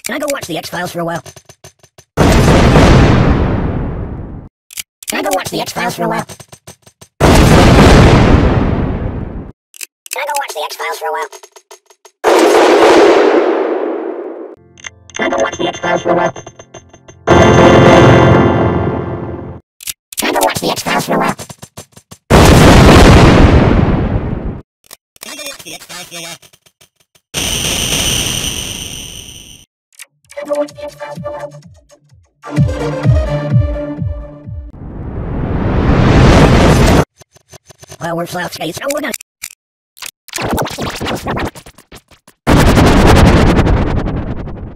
Can I go watch the X-Files for a while? Can I go watch the X-Files for a while? Can I go watch the X-Files for a while? Can I go watch the X-Files for a while? Can I go watch the X-Files for a while? Can I go watch the X-Files for a while? Can I go watch the X-Files for a while? Well, we're flat skates, so we're gonna...